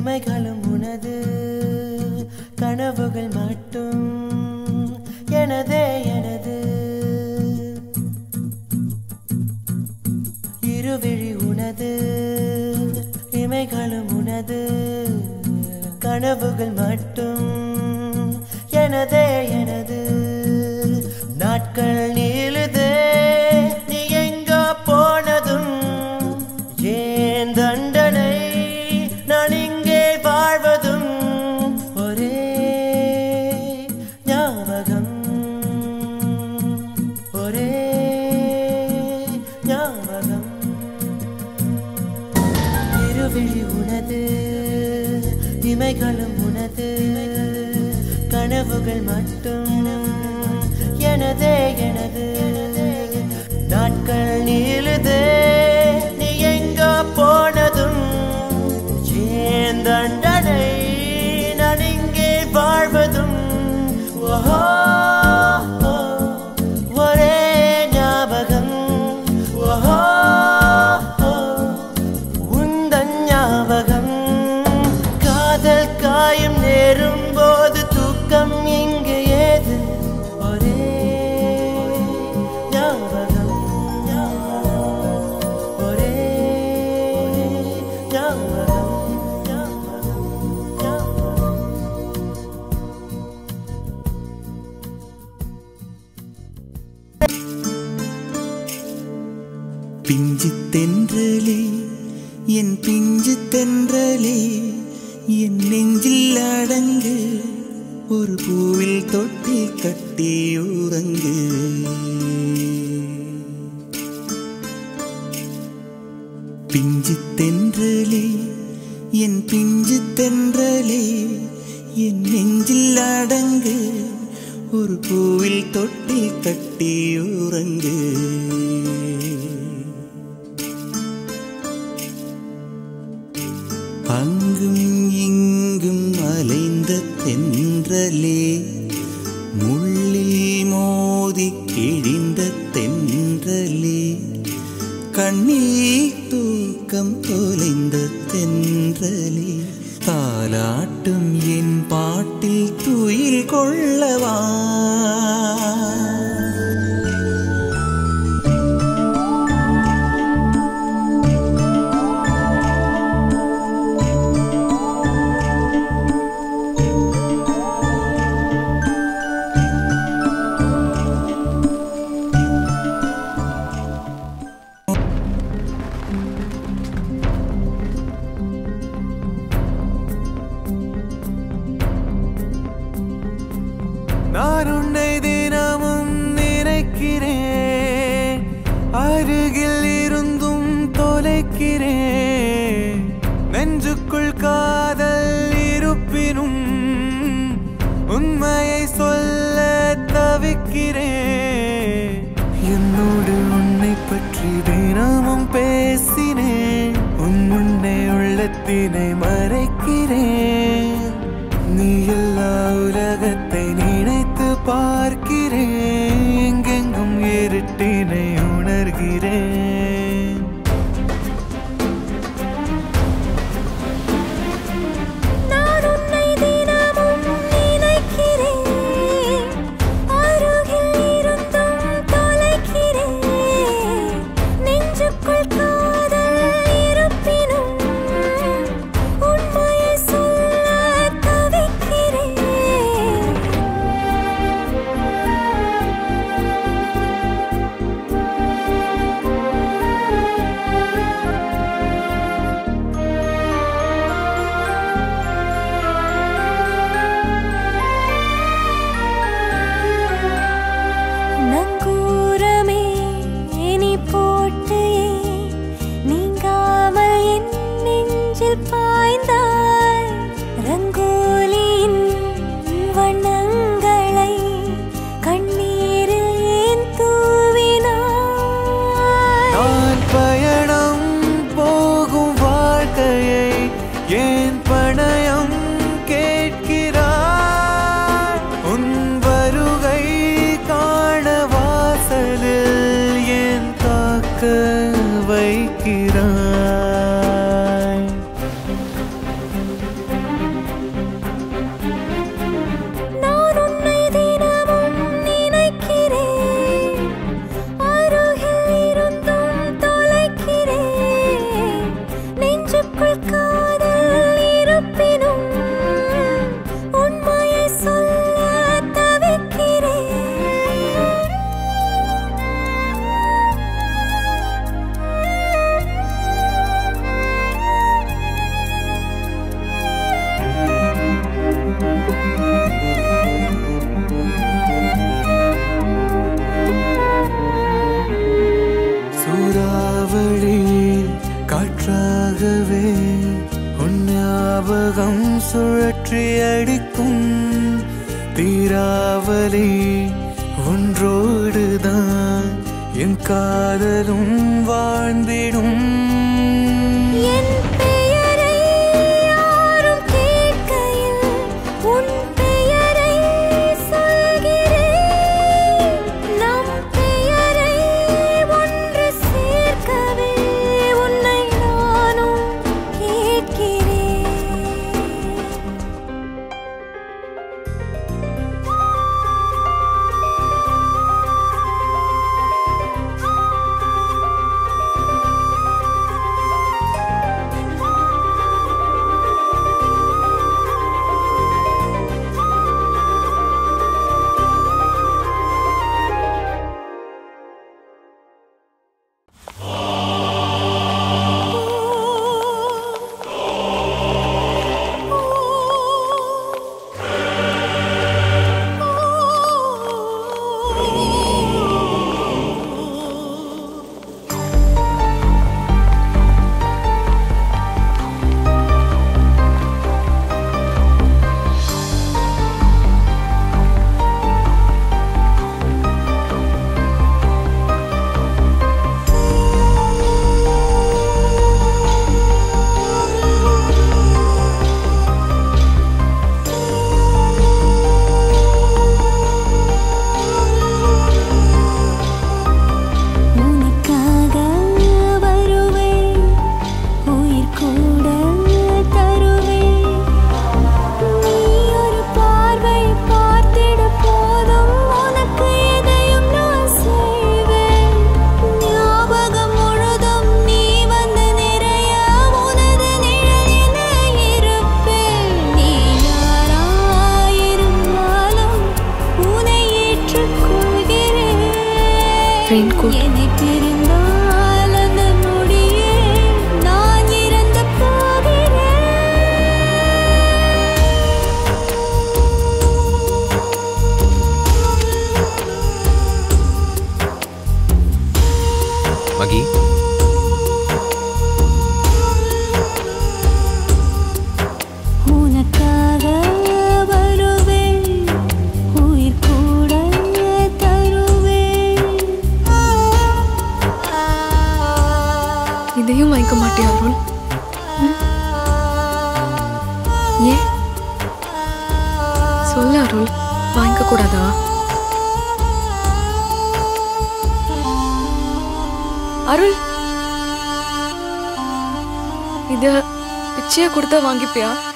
இமைகளும் உனது கனவுகள் மட்டும் எனதே எனது இருவிழி உனது இமைகளும் உனது கனவுகள் மட்டும் எனதே எனது நாட்கள் நீளுதே நீ எங்க போனதும் ஏன் தண்டனை நான் இங்கே வாழ்வதும் ஒரே ஞாபகம் ஒரே ஞாபகம் இருவிழி உனது இமைகளும் உனது கனவுகள் மட்டும் எனதே எனது நாட்கள் நீளுதே நீ எங்க போனதும் ஏன் தண்டனை நான் இங்கே வாழ்வதும் ஒரே ஞாபகம் உந்தன் ஞாபகம் காதல் காயம் நேரும் போது தூக்கம் இங்கு ஏது ஒரே ஞாபகம் ஒரே ஞாபகம் பிஞ்சு தென்றலே என் பிஞ்சு தென்றலே என் நெஞ்சில் அடங்கு ஒரு பூவில் தொட்டி கட்டி உறங்கு பிஞ்சு தென்றலே என் பிஞ்சு தென்றலே என் நெஞ்சில் அடங்கு ஒரு பூவில் தொட்டி கட்டி உறங்கு அங்கும் இங்கும் அலைந்த தென்றலே முள்ளில் மோதி கிழிந்த தென்றலே கண்ணில் தூக்கம் தொலைந்த தென்றலே தாலாட்டும் என் பாட்டில் துயில் கொள்ளவா நான் உன்னை தினமும் நினைக்கிறேன் அருகில் இருந்தும் தொலைக்கிறேன் நெஞ்சுக்குள் காதல் இருப்பினும் உண்மையை சொல்ல தவிக்கிறேன் என்னோடு உன்னை பற்றி தினமும் பேசினேன் உன் முன்னே உள்ளத்தினை மறைக்கிறேன் நீ எல்லா உலகத்தை நினைத்து பார்க்கிறேன் எங்கெங்கும் இருட்டினை உணர்கிறேன் நான் உன்னை தினமும் நினைக்கிறேன் அருகில் இருந்தும் தொலைக்கிறேன் நெஞ்சுக்குள் காதல் இருப்பினும் சுற்றி அடிக்கும் தீராவலி ஒன்றோடுதான் என் காதலும் வாழ்ந்திடும். என் பெயரை யாரும் கேட்கையில் உன் பெயரை சொல்கிறேன். நம் பெயரை ஒன்று சேர்க்கவே உன்னை நானும் கேட்கிறேன். என்னை பிரிந்தால் அந்த நொடியே நான் இறந்து போகிறேன். மகி, உனக்காக வருவேன், உயிர் கூட தருவேன். இதையும் வாங்கிக்க மாட்டியா அருள்? ஏன் சொல்ல அருள், வாங்கிக்க கூடாதா? அருள், இத பிச்சையா கொடுத்தா வாங்கிப்பியா?